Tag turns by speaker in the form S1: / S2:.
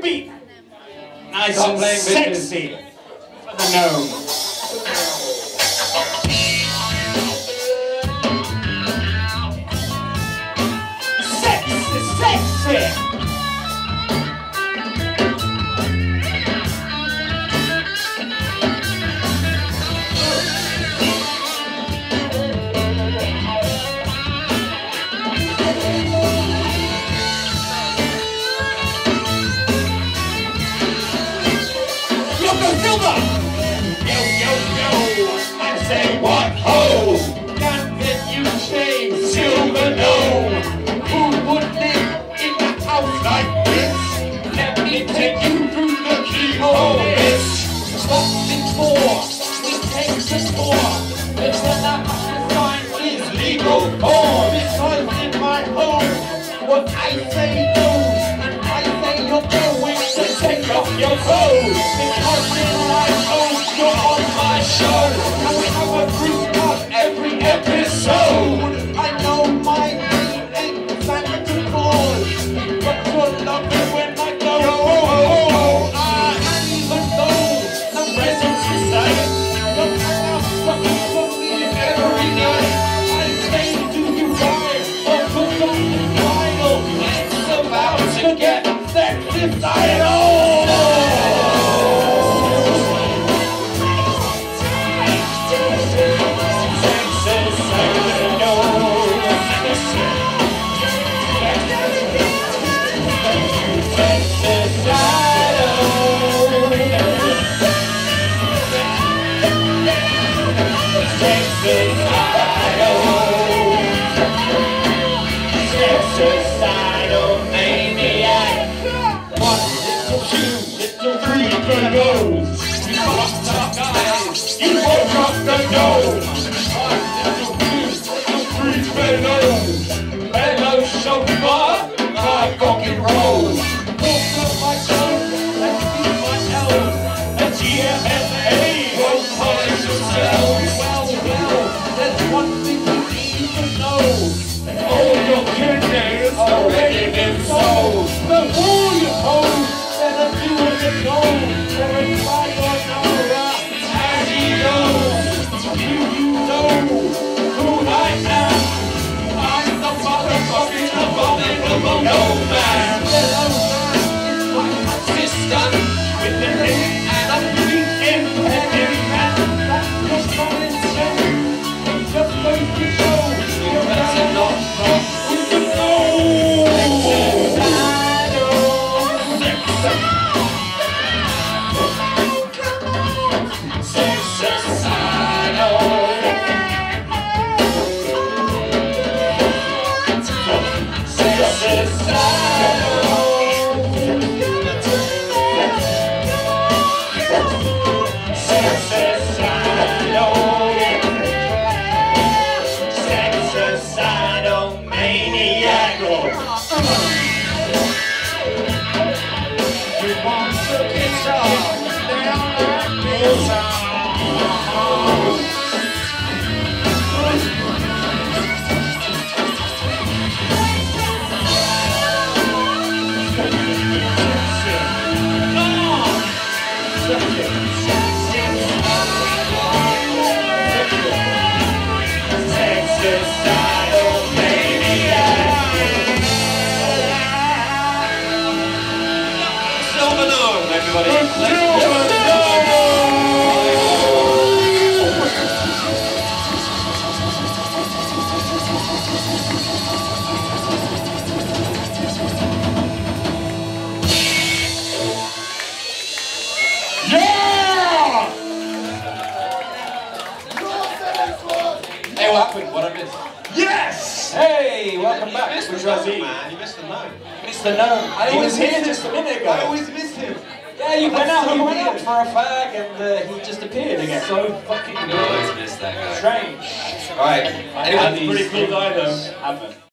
S1: beat. Nice and sexy for the gnome. Sexy.
S2: Say what ho! Can you change silver gnome? Who would live in a house like this? Let me take you through the keyhole list. What before we take the score? It's that sign is legal or because in my home what I say goes and I say you're going to take off your clothes because in my home you're on my show. Every episode, I know my name ain't Santa Claus, but you'll love me when I go. And even though the presents you say, you'll hang out fucking for me every night. I say to you guys, oh, put on the final, it's about to get Sexycidal. Sexycidal maniac. One little shoe, little freak for the nose. You fucked up guys, you woke up the nose. One little shoe, little freak for the nose. Hello chauffeur, my fucking rose. Walk up my toes, let's keep my nose. A GMSA won't polish yourselves. Well, there's one thing you need to know. All your kidneys already been sold. The wall you hold, better do as it goes. Verify your number as he goes. You know who I am. I'm the motherfucking abominable gnome-man. The gnome-man is my assistant with the ring and a big independent man. That's just common sense. It just goes to show you better not fuck with the gnome. Sexycidal maniac. You want to get off down that hillside. Sexycidal maniac. Silver gnome, everybody. Let's go. Hey, what happened? What I missed? Yes! Hey, welcome back. Which was he? Man, you missed the gnome. Missed the gnome. He was here just a minute ago. I always missed him. Yeah, you went out for a fag and he just appeared again. So fucking good. I always missed that guy. Strange. Alright. Anyway, pretty cool guy though.